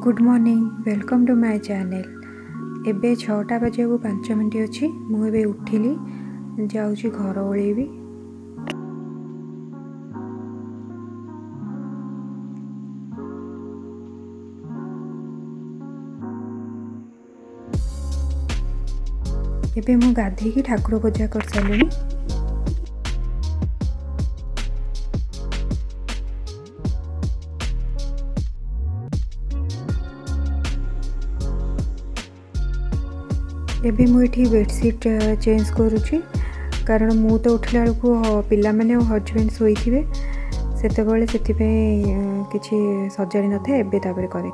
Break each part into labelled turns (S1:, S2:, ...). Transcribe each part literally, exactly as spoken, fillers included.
S1: Good morning welcome to my channel. एबे छटा बजे को पाँच मिनट अच्छी मुझे उठिली जाऊँगी घर ओळेबी। एबे मु गाधेकी ठाकुर पूजा कर सारी। एबे मुझे बेडसीट चेंज करुँची कारण मु तो उठला बेलू पिला माने हजबैंड शोई थे से किसी सजाड़ी न था एबे तापर करे।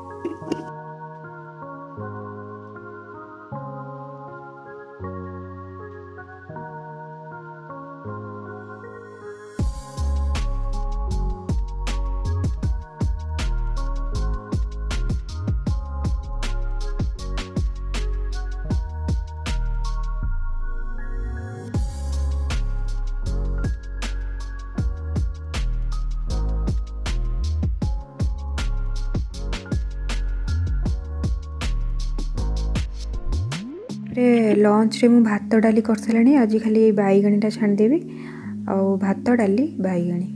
S1: लंच रे मु भात डाली कर सारे। आज खाली बैगणीटा छाणीदेवी आ भात डाली बैगणी।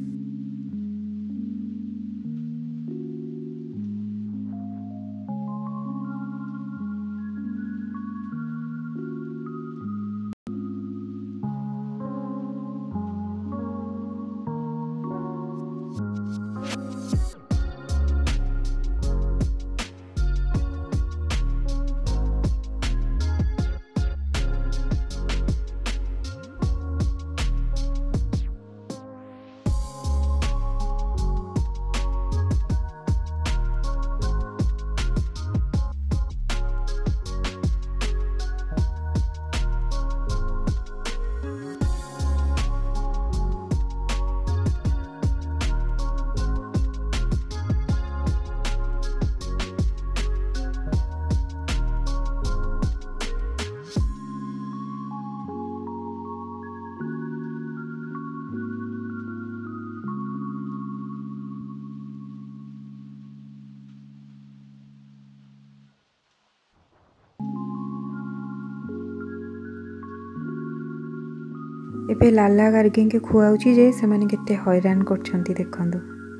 S1: एबे लाला गार्गी के खुआउची जे से माने केते हैरान करछंती देखंदु।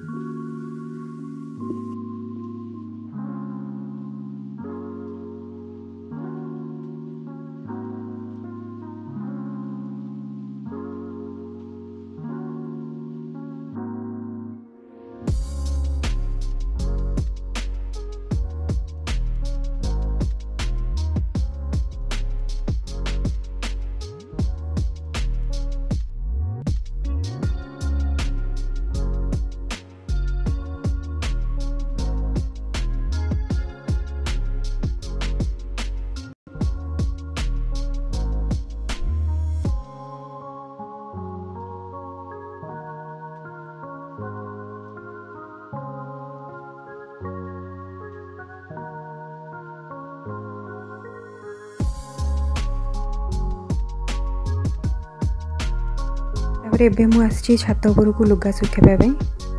S1: एबे मु आसी छात उपर को लुगा सुखाइबा पई।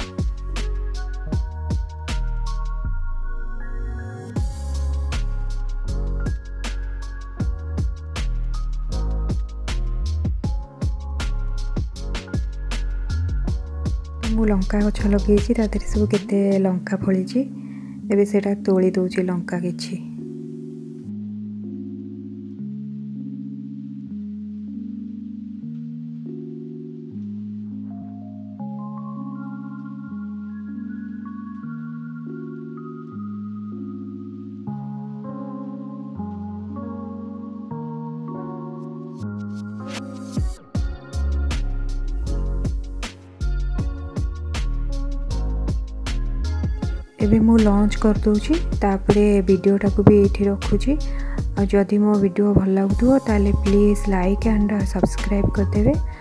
S1: मु लंका गछ लगे सब केते लंका फली एबे सेटा तोली दउची लंका किछि। एबे मु लॉन्च कर दूची तापरे वीडियोटा को भी एठी रखुची। और जदि मो वीडियो भल लागुथो ताले प्लीज लाइक एंड सब्सक्राइब कर देबे।